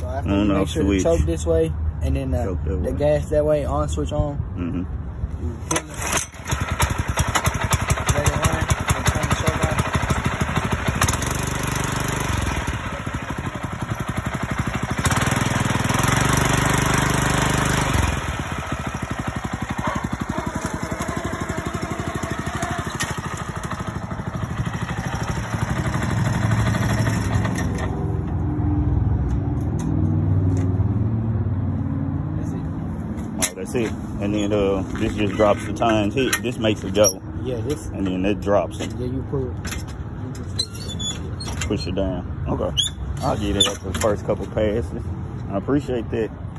So after you make sure to choke this way, and then the gas that way, on switch on. You pull it, let it run, and turn the choke off. That's it. And then this just drops the tines. This makes it go. Yeah, this. And then it drops it. Yeah, you pull it. Push it down. Okay. I'll get it up for the first couple passes. I appreciate that.